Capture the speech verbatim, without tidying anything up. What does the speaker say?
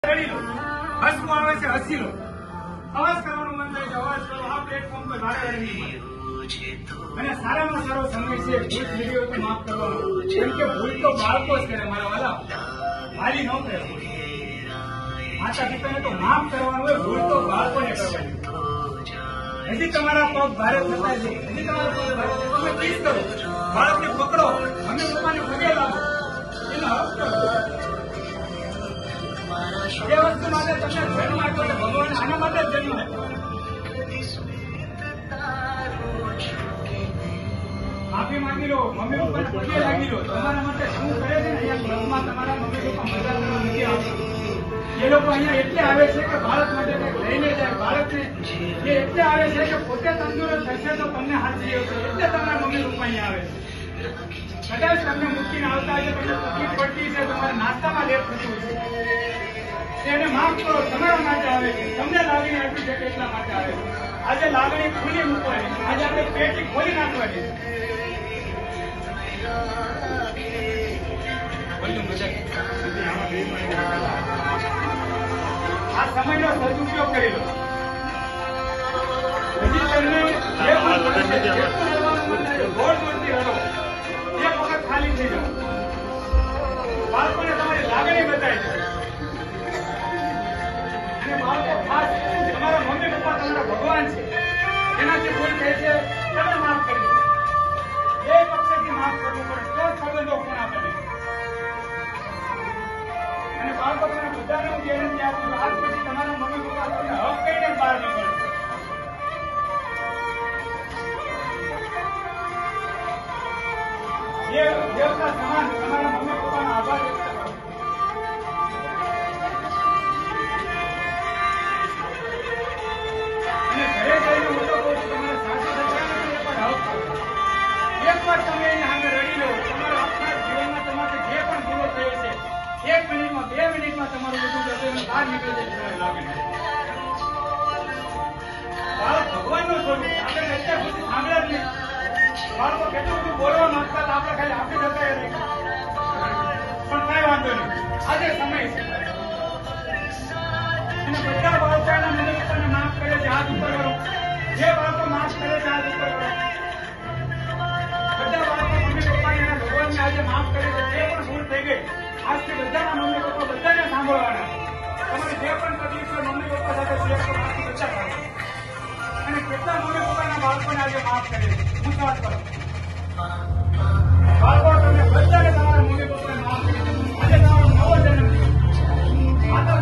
હસવું આવે છે હસી લો, અવાજ કરવાનું મન થાય છે અવાજ કરો, આ પ્લેટફોર્મ પર ભારે રડી અને સારામાં સારો સમય છે ભૂલ વિડીયો તો માફ કરવાનો, કેમ કે ભૂલ તો બાળકો જ કરે મારા વાલા, વાલી ન કરે. માતા પિતાને તો માફ કરવાનું હોય, ભૂલ તો બાળકોને કરવાની. હજી તમારા પગ ભારે થતા છે, હજી તમારા પગ ભારે તમે કિસ કરો, બાળકને પકડો, મમ્મી પપ્પાને પગે લાવો, એનો હક કરો. એ વસ્તુ માટે તમને જન્મ આપ્યો છે ભગવાન, આના માટે જ જન્મ આપ્યો. માફી માંગી લો, મમ્મી પપ્પાને પગે લાગી લો. તમારા માટે શું કરે છે ને અહીંયા ક્લબમાં તમારા મમ્મી પપ્પા મજા કરવા નથી આવતા. એ લોકો અહીંયા એટલે આવે છે કે બાળક માટે કંઈક લઈને જાય, બાળકને એ એટલે આવે છે કે પોતે તંદુરસ્ત થશે તો તમને હાથવી આવશે, એટલે તમારા મમ્મી પપ્પા અહીંયા આવે છે. કદાચ તમને મૂકીને આવતા હશે, તમને તકલીફ પડતી છે, તમારે નાસ્તામાં લેટ થતું છે, એને માફ કરો, તમારા માટે આવે છે. તમને લાગણી આપી છે એટલા માટે આવે છે. આજે લાગણી ખુલ્લી મૂકવાની, આજે આપણે પેટી ખોલી નાખવાની. આ સમયનો સદુપયોગ કરી લો. હજી તમને જે પણ ગોળ જોડતી રહો, એક વખત ખાલી થઈ જાઓ. બાળકોને તમારી લાગણી બતાવી છે. બાળકો ખાસ તમારા મમ્મી પપ્પા તમારા ભગવાન છે, એનાથી ભૂલ થાય છે તમે માફ કરી દો. બે પક્ષેથી માફ કરવું પડે તો સંબંધો પૂર્ણ બને. અને બાળકો તમને બધાને હું ગેરંટી આપું છું, આજ પછી તમારા મમ્મી પપ્પા તમને હક કહીને બહાર નીકળશે. એ દેવતા સમાન તમારા મમ્મી પપ્પાનો આભાર વ્યક્ત કરો. એકવાર તમે એની સામે રડી લો, તમારા આખા જીવનમાં તમારે જે પણ ભૂલો થઈ છે, એક મિનિટમાં બે મિનિટમાં તમારું બધું જશે અને બહાર નીકળી જાય તમારી લાગણી. બાળક ભગવાનનું સ્વરૂપ છે, આપણે અત્યાર સુધી સાંભળ્યા જ નહીં. બાળકો કેટલું બધું બોલવા માંગતા હતા, આપણે ખાલી આપી શકાય નહીં, પણ કઈ વાંધો નહીં, આજે સમય છે. અને બધા બાળકો એના મમ્મી પપ્પાને માફ કરે છે, હાથ ઉપર કરો. જે બાળકો માફ કરે છે હાથ ઉપર કરો. બધા બાળકો મમ્મી પપ્પાને એના ભગવાનને આજે માફ કરે છે. જે પણ ભૂલ થઈ ગઈ, આજથી બધાના મમ્મી પપ્પા બધાને સાંભળવાના. તમારી જે પણ તકલીફ હોય મમ્મી પપ્પા સાથે શેર કરો, આથી બધા કરો. અને કેટલા મમ્મી પપ્પાના બાળકોને આજે માફ કરે છે, વિશ્વાસ કરો. બાળકો તમે બધાને તમારા મમ્મી પપ્પાને માફ કરી દીધું. આજે તમારો નવો જન્મ થયો. માતા